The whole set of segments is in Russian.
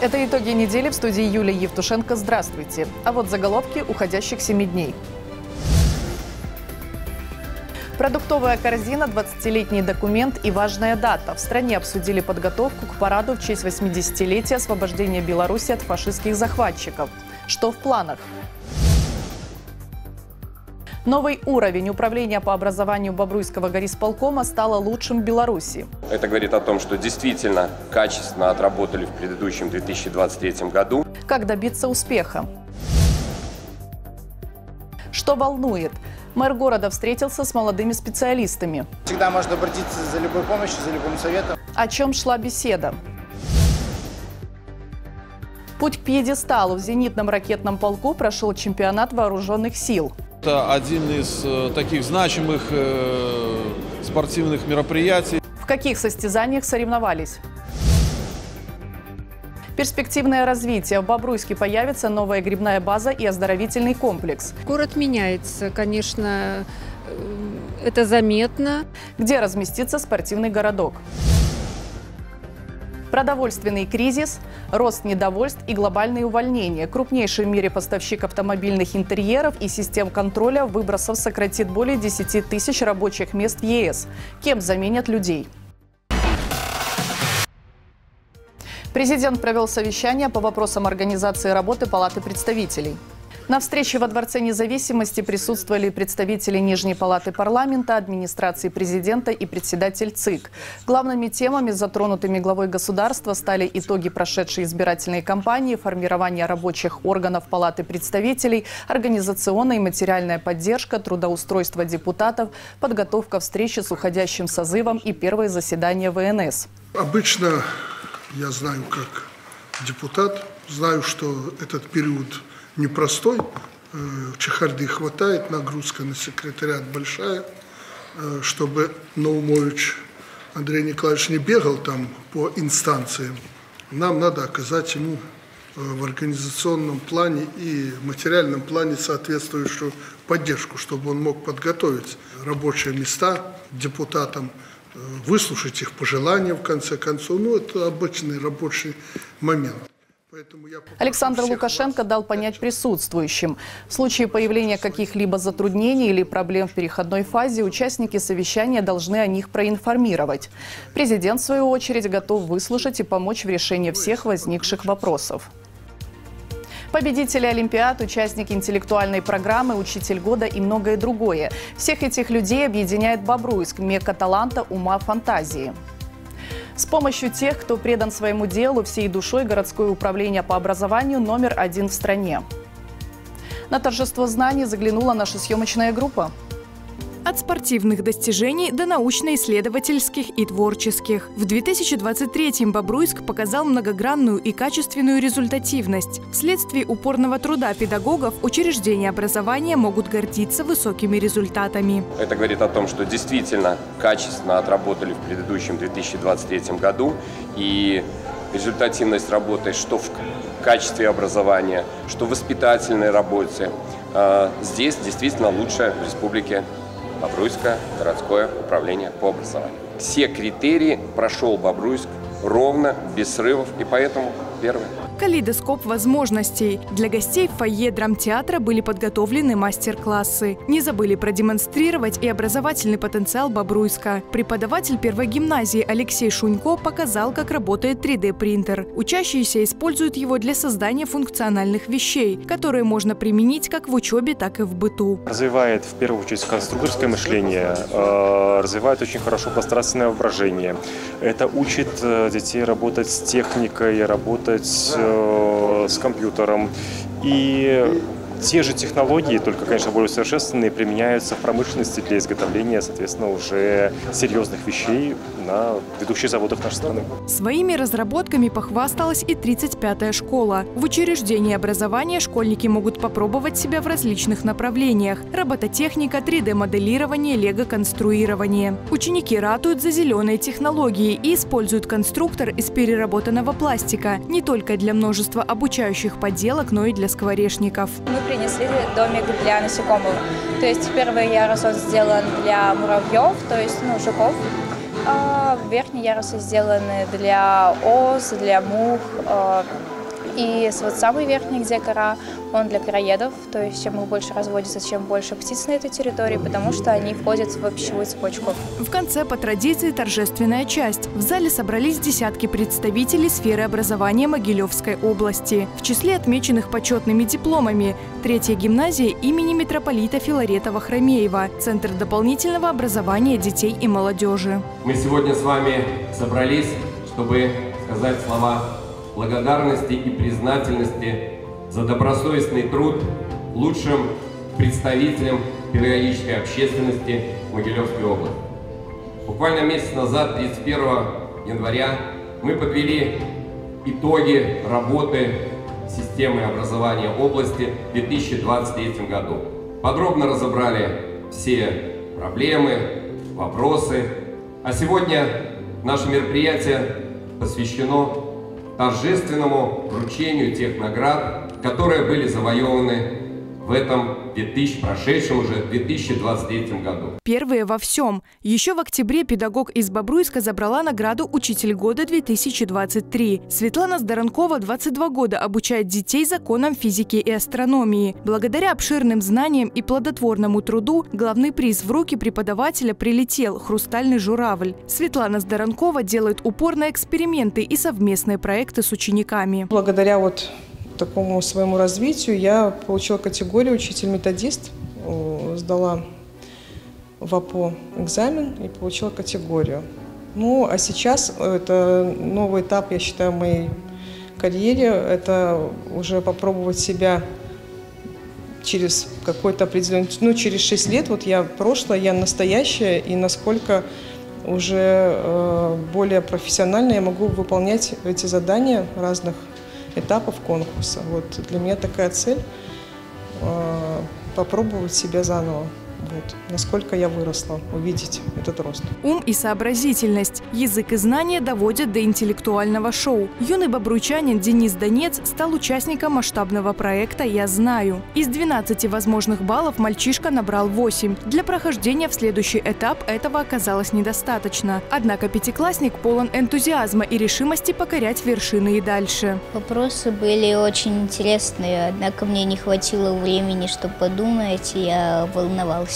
Это итоги недели в студии Юлии Евтушенко. Здравствуйте. А вот заголовки уходящих 7 дней. Продуктовая корзина, 20-летний документ и важная дата. В стране обсудили подготовку к параду в честь 80-летия освобождения Беларуси от фашистских захватчиков. Что в планах? Новый уровень управления по образованию Бобруйского горисполкома стало лучшим в Беларуси. Это говорит о том, что действительно качественно отработали в предыдущем 2023 году. Как добиться успеха? Что волнует? Мэр города встретился с молодыми специалистами. Всегда можно обратиться за любой помощью, за любым советом. О чем шла беседа? Путь к пьедесталу. В зенитном ракетном полку прошел чемпионат вооруженных сил. Это один из таких значимых спортивных мероприятий. В каких состязаниях соревновались? Перспективное развитие. В Бобруйске появится новая грибная база и оздоровительный комплекс. Город меняется, конечно, это заметно. Где разместится спортивный городок? Продовольственный кризис, рост недовольств и глобальные увольнения. Крупнейший в мире поставщик автомобильных интерьеров и систем контроля выбросов сократит более 10 тысяч рабочих мест в ЕС. Кем заменят людей? Президент провел совещание по вопросам организации работы Палаты представителей. На встрече во Дворце независимости присутствовали представители Нижней палаты парламента, администрации президента и председатель ЦИК. Главными темами, затронутыми главой государства, стали итоги прошедшей избирательной кампании, формирование рабочих органов Палаты представителей, организационная и материальная поддержка, трудоустройство депутатов, подготовка встречи с уходящим созывом и первое заседание ВНС. Обычно я знаю, как депутат, знаю, что этот период непростой, чехарды хватает, нагрузка на секретариат большая, чтобы Наумович Андрей Николаевич не бегал там по инстанциям. Нам надо оказать ему в организационном плане и материальном плане соответствующую поддержку, чтобы он мог подготовить рабочие места депутатам, выслушать их пожелания в конце концов. Ну, это обычный рабочий момент. Александр Лукашенко дал понять присутствующим: в случае появления каких-либо затруднений или проблем в переходной фазе участники совещания должны о них проинформировать. Президент, в свою очередь, готов выслушать и помочь в решении всех возникших вопросов. Победители Олимпиад, участники интеллектуальной программы, учитель года и многое другое. Всех этих людей объединяет Бобруйск, мекка таланта, ума, фантазии. С помощью тех, кто предан своему делу, всей душой городское управление по образованию номер 1 в стране. На торжество знаний заглянула наша съемочная группа. От спортивных достижений до научно-исследовательских и творческих. В 2023-м Бобруйск показал многогранную и качественную результативность. Вследствие упорного труда педагогов учреждения образования могут гордиться высокими результатами. Это говорит о том, что действительно качественно отработали в предыдущем 2023 году. И результативность работы что в качестве образования, что в воспитательной работе. Здесь действительно лучшее в республике Бобруйское городское управление по образованию. Все критерии прошел Бобруйск ровно, без срывов, и поэтому первый. Калейдоскоп возможностей. Для гостей в фойе драмтеатра были подготовлены мастер-классы. Не забыли продемонстрировать и образовательный потенциал Бобруйска. Преподаватель первой гимназии Алексей Шунько показал, как работает 3D-принтер. Учащиеся используют его для создания функциональных вещей, которые можно применить как в учебе, так и в быту. Развивает в первую очередь конструкторское мышление, развивает очень хорошо пространственное воображение. Это учит детей работать с техникой, работать с компьютером. И те же технологии, только, конечно, более усовершенствованные, применяются в промышленности для изготовления, соответственно, уже серьезных вещей на ведущих заводах нашей страны. Своими разработками похвасталась и 35-я школа. В учреждении образования школьники могут попробовать себя в различных направлениях: робототехника, 3D-моделирование, лего-конструирование. Ученики ратуют за зеленые технологии и используют конструктор из переработанного пластика не только для множества обучающих поделок, но и для скворечников. Мы принесли домик для насекомых. То есть первый ярусок сделан для муравьев, то есть жуков. Верхние ярусы сделаны для ос, для мух. И вот самый верхний, где кора, он для короедов, то есть чем их больше разводится, чем больше птиц на этой территории, потому что они входят в пищевую цепочку. В конце по традиции торжественная часть. В зале собрались десятки представителей сферы образования Могилевской области. В числе отмеченных почетными дипломами третья гимназия имени митрополита Филарета Вахромеева, Центр дополнительного образования детей и молодежи. Мы сегодня с вами собрались, чтобы сказать слова благодарности и признательности за добросовестный труд лучшим представителям педагогической общественности Могилевской области. Буквально месяц назад, 31 января, мы подвели итоги работы системы образования области в 2023 году. Подробно разобрали все проблемы, вопросы. А сегодня наше мероприятие посвящено торжественному вручению тех наград, которые были завоеваны в этом прошедшем уже 2023 году. Первые во всем. Еще в октябре педагог из Бобруйска забрала награду «Учитель года 2023». Светлана Здаранкова 22 года обучает детей законам физики и астрономии. Благодаря обширным знаниям и плодотворному труду главный приз в руки преподавателя прилетел – хрустальный журавль. Светлана Здаранкова делает упор на эксперименты и совместные проекты с учениками. Благодаря такому своему развитию я получила категорию учитель-методист, сдала в АПО экзамен и получила категорию. Ну, а сейчас это новый этап, я считаю, в моей карьере. Это уже попробовать себя через какой-то определенный, через 6 лет. Вот я прошлое, я настоящее, и насколько уже более профессионально я могу выполнять эти задания разных этапов конкурса. Вот для меня такая цель – попробовать себя заново. Насколько я выросла, увидеть этот рост. Ум и сообразительность, язык и знания доводят до интеллектуального шоу. Юный бобруйчанин Денис Донец стал участником масштабного проекта «Я знаю». Из 12 возможных баллов мальчишка набрал 8. Для прохождения в следующий этап этого оказалось недостаточно. Однако пятиклассник полон энтузиазма и решимости покорять вершины и дальше. Вопросы были очень интересные, однако мне не хватило времени, чтобы подумать, и я волновался.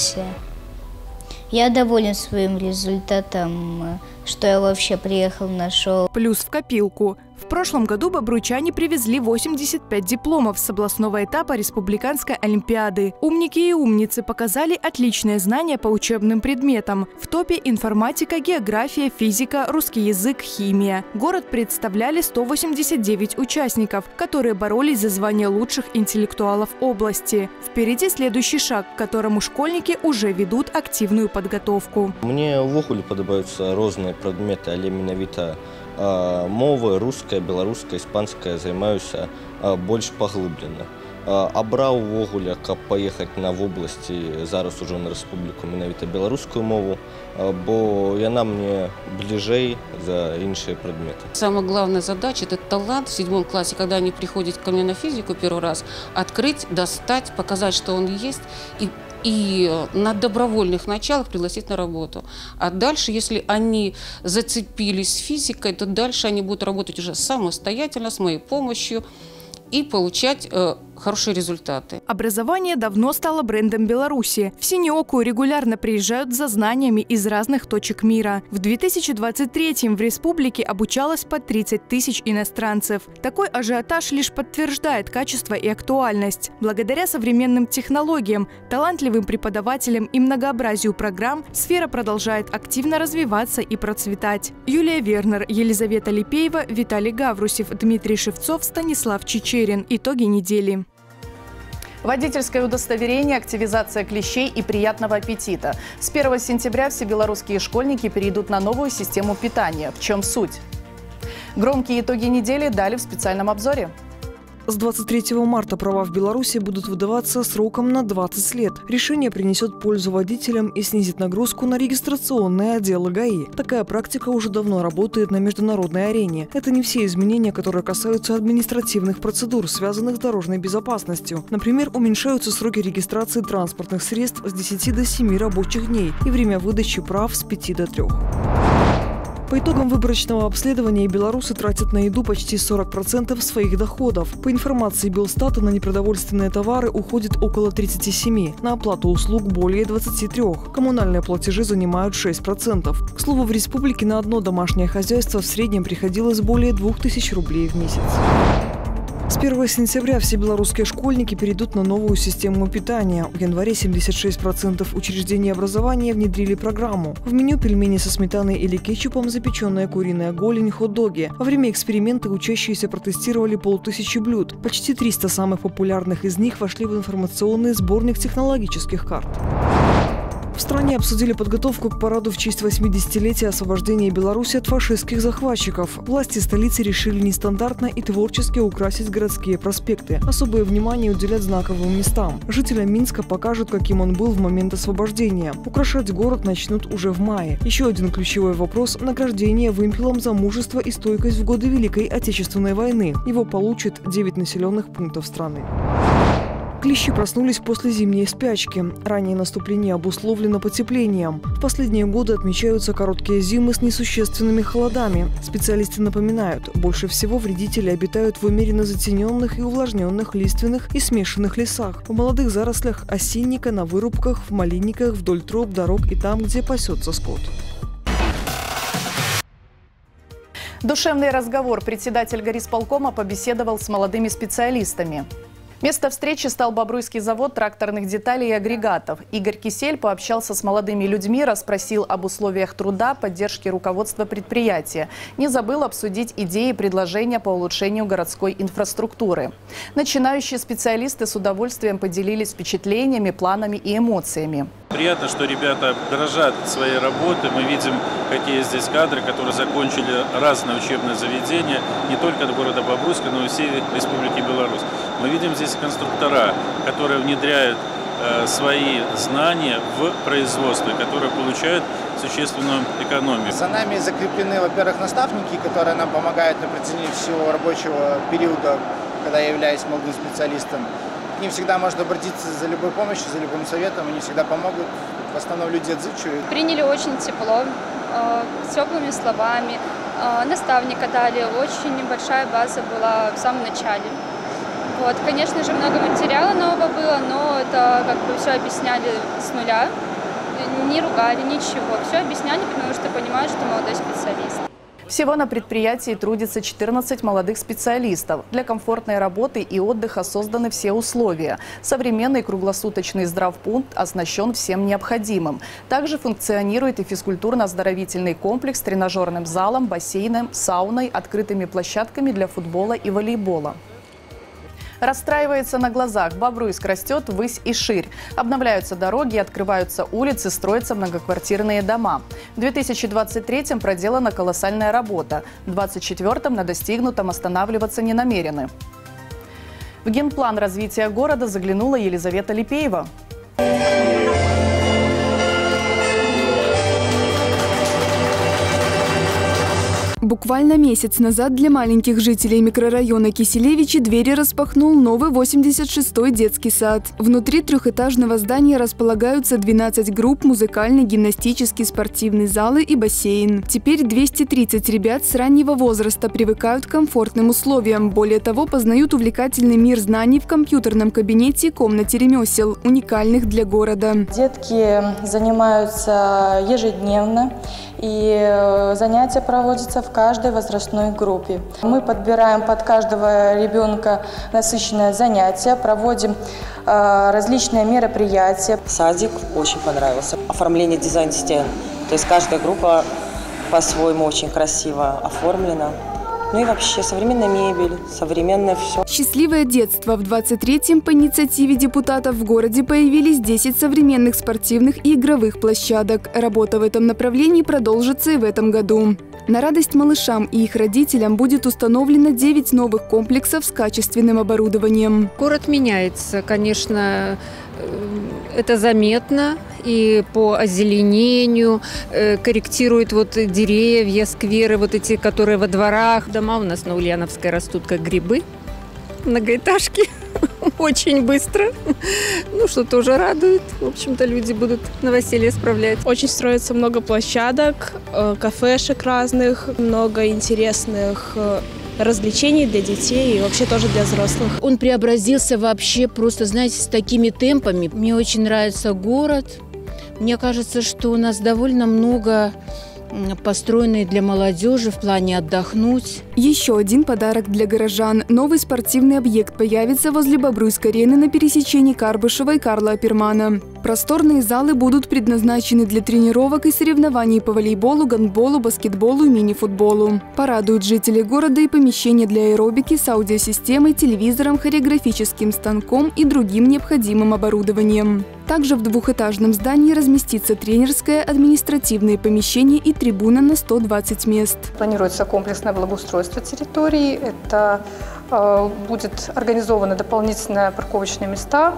Я доволен своим результатом, что я вообще приехал на шоу. Плюс в копилку. В прошлом году бобруйчане привезли 85 дипломов с областного этапа Республиканской олимпиады. Умники и умницы показали отличные знания по учебным предметам. В топе информатика, география, физика, русский язык, химия. Город представляли 189 участников, которые боролись за звание лучших интеллектуалов области. Впереди следующий шаг, к которому школьники уже ведут активную подготовку. Мне ввогуле подобаюцца розныя предметы, але менавіта мовы руская, беларуская, іспанская займаюся больш паглыблена. Абраў увогуле, каб паехаць на вобласці, зараз ужо на рэспубліку, менавіта беларускую мову, бо яна мне бліжэй за іншыя предметы. Самая главная задача – это талант в 7 классе, когда они приходят ко мне на физику первый раз, открыть, достать, показать, что он есть, и на добровольных началах пригласить на работу. А дальше, если они зацепились физикой, то дальше они будут работать уже самостоятельно, с моей помощью и получать хорошие результаты. Образование давно стало брендом Беларуси. В Синеокую регулярно приезжают за знаниями из разных точек мира. В 2023-м в республике обучалось по 30 тысяч иностранцев. Такой ажиотаж лишь подтверждает качество и актуальность. Благодаря современным технологиям, талантливым преподавателям и многообразию программ сфера продолжает активно развиваться и процветать. Юлия Вернер, Елизавета Липеева, Виталий Гаврусев, Дмитрий Шевцов, Станислав Чечерин. Итоги недели. Водительское удостоверение, активизация клещей и приятного аппетита. С 1 сентября всебелорусские школьники перейдут на новую систему питания. В чем суть? Громкие итоги недели дали в специальном обзоре. С 23 марта права в Беларуси будут выдаваться сроком на 20 лет. Решение принесет пользу водителям и снизит нагрузку на регистрационные отделы ГАИ. Такая практика уже давно работает на международной арене. Это не все изменения, которые касаются административных процедур, связанных с дорожной безопасностью. Например, уменьшаются сроки регистрации транспортных средств с 10 до 7 рабочих дней и время выдачи прав с 5 до 3. По итогам выборочного обследования белорусы тратят на еду почти 40% своих доходов. По информации Белстата, на непродовольственные товары уходит около 37%, на оплату услуг более 23%. Коммунальные платежи занимают 6%. К слову, в республике на одно домашнее хозяйство в среднем приходилось более 2000 рублей в месяц. С 1 сентября все белорусские школьники перейдут на новую систему питания. В январе 76% учреждений образования внедрили программу. В меню пельмени со сметаной или кетчупом, запеченная куриная голень, хот-доги. Во время эксперимента учащиеся протестировали 500 блюд. Почти 300 самых популярных из них вошли в информационный сборник технологических карт. В стране обсудили подготовку к параду в честь 80-летия освобождения Беларуси от фашистских захватчиков. Власти столицы решили нестандартно и творчески украсить городские проспекты. Особое внимание уделять знаковым местам. Жителям Минска покажут, каким он был в момент освобождения. Украшать город начнут уже в мае. Еще один ключевой вопрос – награждение вымпелом за мужество и стойкость в годы Великой Отечественной войны. Его получат 9 населенных пунктов страны. Клещи проснулись после зимней спячки. Раннее наступление обусловлено потеплением. В последние годы отмечаются короткие зимы с несущественными холодами. Специалисты напоминают, больше всего вредители обитают в умеренно затененных и увлажненных лиственных и смешанных лесах, в молодых зарослях осинника, на вырубках, в малинниках, вдоль троп, дорог и там, где пасется скот. Душевный разговор. Председатель горисполкома побеседовал с молодыми специалистами. Место встречи стал Бобруйский завод тракторных деталей и агрегатов. Игорь Кисель пообщался с молодыми людьми, расспросил об условиях труда, поддержке руководства предприятия. Не забыл обсудить идеи и предложения по улучшению городской инфраструктуры. Начинающие специалисты с удовольствием поделились впечатлениями, планами и эмоциями. Приятно, что ребята дорожат своей работой. Мы видим, какие здесь кадры, которые закончили разные учебные заведения, не только от города Бобруйска, но и всей Республики Беларусь. Мы видим здесь конструктора, которые внедряют свои знания в производство, которые получают существенную экономию. За нами закреплены, во-первых, наставники, которые нам помогают на протяжении всего рабочего периода, когда я являюсь молодым специалистом. К ним всегда можно обратиться за любой помощью, за любым советом, они всегда помогут. В основном люди отзывчивые. Приняли очень тепло, с теплыми словами. Наставника дали, очень небольшая база была в самом начале. Вот, конечно же, много материала нового было, но это как бы все объясняли с нуля, не ругали, ничего. Все объясняли, потому что понимают, что молодой специалист. Всего на предприятии трудится 14 молодых специалистов. Для комфортной работы и отдыха созданы все условия. Современный круглосуточный здравпункт оснащен всем необходимым. Также функционирует и физкультурно-оздоровительный комплекс с тренажерным залом, бассейном, сауной, открытыми площадками для футбола и волейбола. Расстраивается на глазах. Бобруйск растет ввысь и ширь. Обновляются дороги, открываются улицы, строятся многоквартирные дома. В 2023-м проделана колоссальная работа. В 2024-м на достигнутом останавливаться не намерены. В генплан развития города заглянула Елизавета Липеева. Буквально месяц назад для маленьких жителей микрорайона Киселевичи двери распахнул новый 86-й детский сад. Внутри трехэтажного здания располагаются 12 групп, музыкальный, гимнастический, спортивный залы и бассейн. Теперь 230 ребят с раннего возраста привыкают к комфортным условиям. Более того, познают увлекательный мир знаний в компьютерном кабинете и комнате ремесел, уникальных для города. Детки занимаются ежедневно, и занятия проводятся в каждой возрастной группе. Мы подбираем под каждого ребенка насыщенное занятие, проводим различные мероприятия. Садик очень понравился. Оформление, дизайн стен. То есть каждая группа по-своему очень красиво оформлена. Ну и вообще современная мебель, современное все. Счастливое детство. В 23-м по инициативе депутатов в городе появились 10 современных спортивных и игровых площадок. Работа в этом направлении продолжится и в этом году. На радость малышам и их родителям будет установлено 9 новых комплексов с качественным оборудованием. Город меняется, конечно, это заметно. И по озеленению, корректирует вот деревья, скверы, вот эти, которые во дворах. Дома у нас на Ульяновской растут как грибы, многоэтажки. очень быстро. Ну, что тоже радует. В общем-то, люди будут новоселье справлять. Очень строится много площадок, кафешек разных, много интересных развлечений для детей и вообще тоже для взрослых. Он преобразился вообще просто, знаете, с такими темпами. Мне очень нравится город. Мне кажется, что у нас довольно много построенные для молодежи в плане отдохнуть. Еще один подарок для горожан. Новый спортивный объект появится возле Бобруйской арены на пересечении Карбышева и Карла Опермана. Просторные залы будут предназначены для тренировок и соревнований по волейболу, гандболу, баскетболу и мини-футболу. Порадуют жителей города и помещения для аэробики с аудиосистемой, телевизором, хореографическим станком и другим необходимым оборудованием. Также в двухэтажном здании разместится тренерское, административное помещение и трибуна на 120 мест. Планируется комплексное благоустройство территории. Это будет организованы дополнительные парковочные места,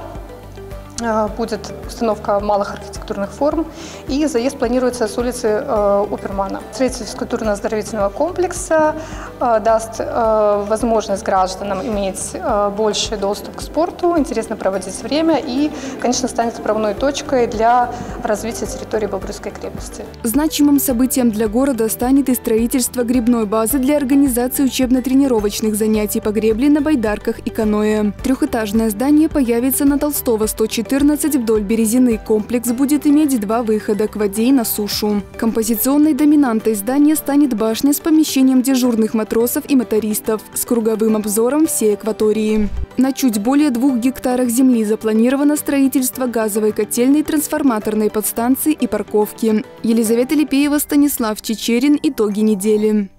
будет установка малых архитектурных форм и заезд планируется с улицы Опермана. Строительство физкультурно-оздоровительного комплекса даст возможность гражданам иметь больший доступ к спорту, интересно проводить время и, конечно, станет отправной точкой для развития территории Бобруйской крепости. Значимым событием для города станет и строительство гребной базы для организации учебно-тренировочных занятий по гребле на байдарках и каноэ. Трехэтажное здание появится на Толстого, 114 вдоль Березины. Комплекс будет иметь 2 выхода к воде и на сушу. Композиционной доминантой здания станет башня с помещением дежурных матросов и мотористов с круговым обзором всей акватории. На чуть более 2 гектарах земли запланировано строительство газовой котельной, трансформаторной подстанции и парковки. Елизавета Липеева, Станислав Чечерин. Итоги недели.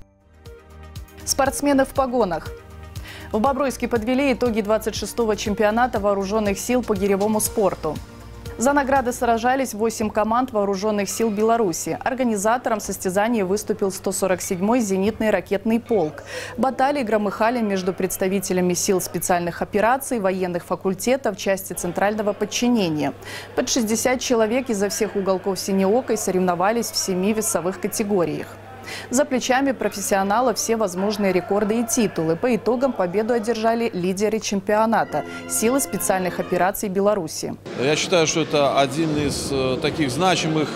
Спортсмены в погонах. В Бобруйске подвели итоги 26-го чемпионата вооруженных сил по гиревому спорту. За награды сражались 8 команд вооруженных сил Беларуси. Организатором состязаний выступил 147-й зенитный ракетный полк. Баталии громыхали между представителями сил специальных операций, военных факультетов, части центрального подчинения. Под 60 человек изо всех уголков Синеокой соревновались в 7 весовых категориях. За плечами профессионалов все возможные рекорды и титулы. По итогам победу одержали лидеры чемпионата – силы специальных операций Беларуси. Я считаю, что это один из таких значимых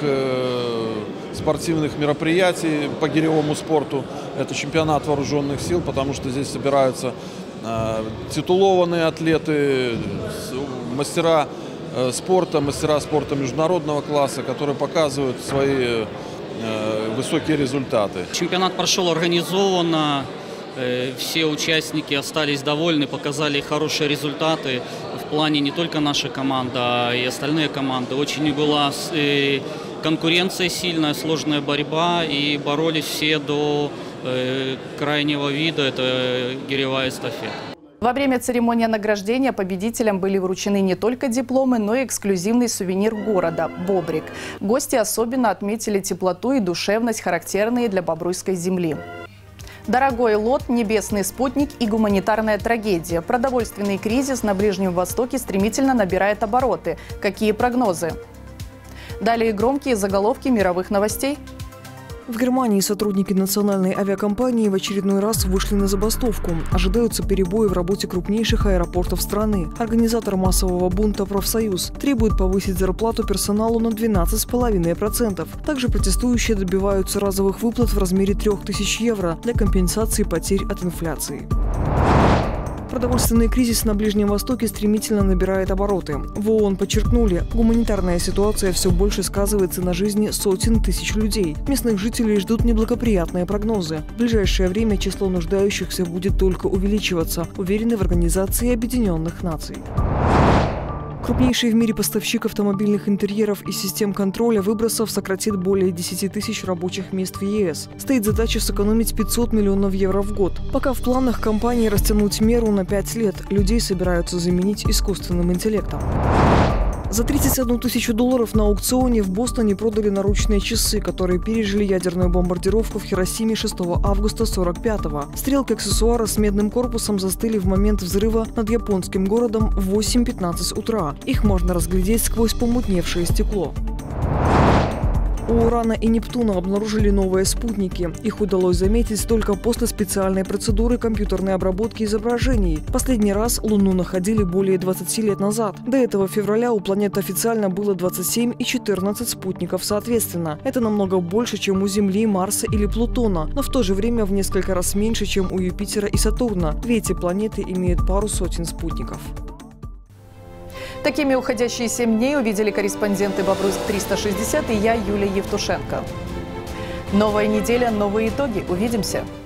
спортивных мероприятий по гиревому спорту. Это чемпионат вооруженных сил, потому что здесь собираются титулованные атлеты, мастера спорта международного класса, которые показывают свои высокие результаты. Чемпионат прошел организованно, все участники остались довольны, показали хорошие результаты в плане не только наша команда, а и остальные команды. Очень была конкуренция сильная, сложная борьба, и боролись все до крайнего вида, это гиревая эстафета. Во время церемонии награждения победителям были вручены не только дипломы, но и эксклюзивный сувенир города – бобрик. Гости особенно отметили теплоту и душевность, характерные для бобруйской земли. Дорогой лот, небесный спутник и гуманитарная трагедия. Продовольственный кризис на Ближнем Востоке стремительно набирает обороты. Какие прогнозы? Далее громкие заголовки мировых новостей. В Германии сотрудники национальной авиакомпании в очередной раз вышли на забастовку. Ожидаются перебои в работе крупнейших аэропортов страны. Организатор массового бунта «Профсоюз» требует повысить зарплату персоналу на 12,5%. Также протестующие добиваются разовых выплат в размере 3000 евро для компенсации потерь от инфляции. Продовольственный кризис на Ближнем Востоке стремительно набирает обороты. В ООН подчеркнули, гуманитарная ситуация все больше сказывается на жизни сотен тысяч людей. Местных жителей ждут неблагоприятные прогнозы. В ближайшее время число нуждающихся будет только увеличиваться, уверены в Организации Объединенных Наций. Крупнейший в мире поставщик автомобильных интерьеров и систем контроля выбросов сократит более 10 тысяч рабочих мест в ЕС. Стоит задача сэкономить 500 миллионов евро в год. Пока в планах компании растянуть меру на 5 лет. Людей собираются заменить искусственным интеллектом. За 31 тысячу долларов на аукционе в Бостоне продали наручные часы, которые пережили ядерную бомбардировку в Хиросиме 6 августа 1945-го. Стрелки аксессуара с медным корпусом застыли в момент взрыва над японским городом в 8:15 утра. Их можно разглядеть сквозь помутневшее стекло. У Урана и Нептуна обнаружили новые спутники. Их удалось заметить только после специальной процедуры компьютерной обработки изображений. Последний раз Луну находили более 20 лет назад. До этого февраля у планет официально было 27 и 14 спутников соответственно. Это намного больше, чем у Земли, Марса или Плутона, но в то же время в несколько раз меньше, чем у Юпитера и Сатурна. Две эти планеты имеют пару сотен спутников. Такими уходящие 7 дней увидели корреспонденты «Бобруйск-360» и я, Юлия Евтушенко. Новая неделя, новые итоги. Увидимся!